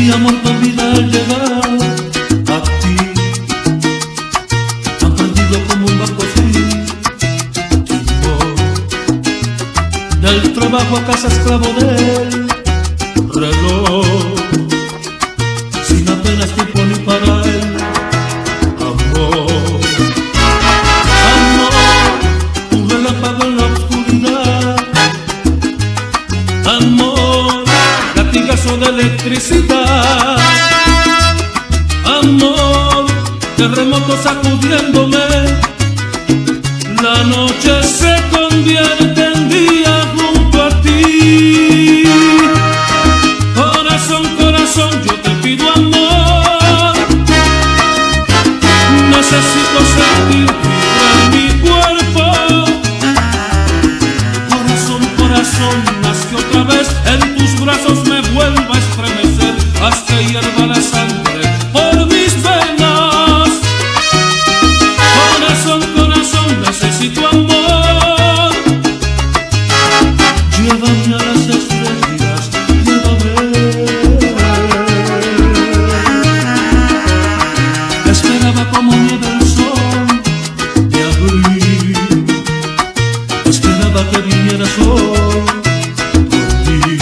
mi amor tu vida al llegar a ti, han perdido como un barco sin timón. Del trabajo a casa esclavo del reloj, sin apenas tiempo ni para el amor. Amor, un relámpago en la oscuridad. Amor, latigazo de electricidad. Amor, terremoto sacudiéndome. La noche se convierte en día junto a ti. Corazón, corazón, yo te pido amor. Necesito sentir vibra en mi cuerpo. Corazón, corazón, haz que otra vez en tus brazos me vuelva a estremecer. Haz que hierva la sangre por mis venas. Corazón, corazón, necesito amor. Llévame a las estrellas, llévame. Esperaba como nieve el sol de abril. Esperaba que viniera sol por ti.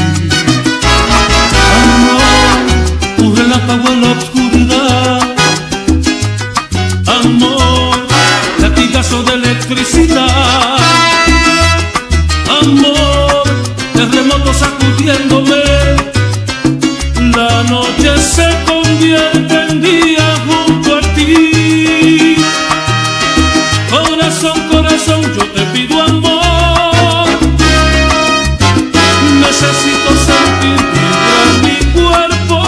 Amor, un relámpago en la oscuridad. Amor, latigazo de electricidad. Amor, terremoto sacudiéndome. La noche se convierte en día junto a ti. Corazón, corazón, yo te pido amor. Necesito sentir vibra en mi cuerpo.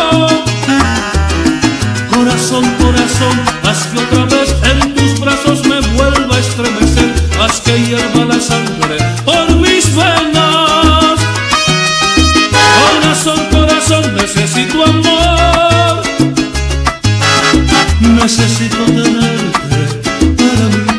Corazón, corazón, haz que otra vez en tus brazos me vuelva a estremecer. Haz que hierva la sangre por mis venas. Corazón, corazón, necesito amor. Necesito tenerte para mí.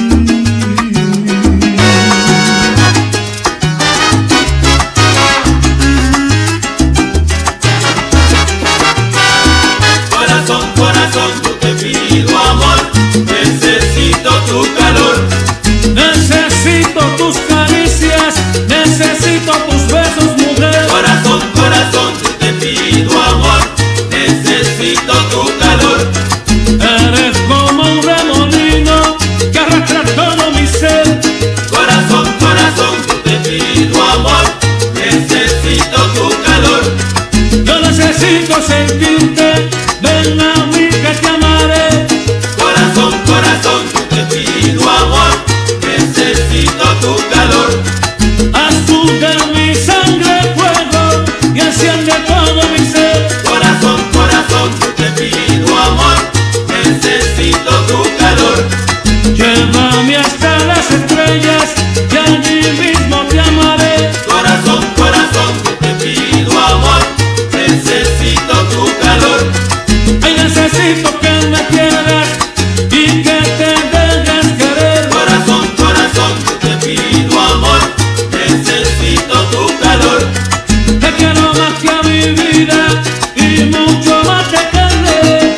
Corazón, corazón, yo te pido amor. Necesito tu calor. Necesito tus caricias, necesito tus besos, mujer. Corazón, corazón, yo te pido amor. Necesito tu calor. Eres como un remolino que arrastra todo mi ser. Corazón, corazón, yo te pido amor. Necesito tu calor. Yo necesito sentirte, ven a mí que te amaré. Corazón, corazón, yo te pido amor. Necesito tu calor. Haz tú de mi sangre fuego y enciende todo mi ser. Corazón, corazón, yo te pido amor. Necesito tu calor. Llévame hasta las estrellas y allí mismo te amaré. Corazón, corazón, yo te pido amor. Necesito tu calor. Ay, necesito que me quieras y que te dejes querer. Corazón, corazón, yo te pido amor. Necesito tu calor. Te quiero más que a mi vida y mucho más te querré.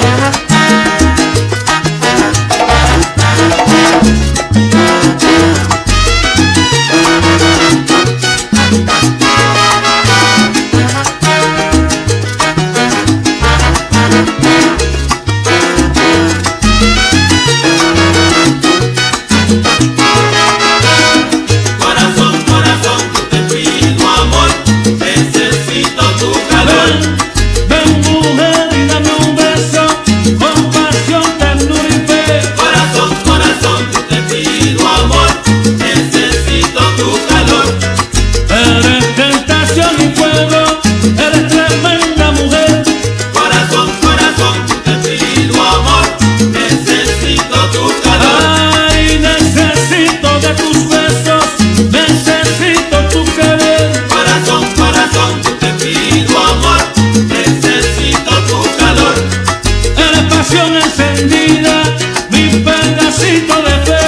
Corazón, corazón, yo te pido amor. Necesito tu calor. Ven mujer y dame un beso con pasión, ternura y fe. Corazón, corazón, yo te pido amor. Necesito tu calor. Eres tentación y fuego, eres tremenda mujer. Corazón, corazón, yo te pido amor. Necesito tu calor. Ay, necesito de tus besos, necesito tu querer. Corazón, corazón, yo te pido amor. Necesito tu calor. Eres pasión encendida, mi pedacito de fe.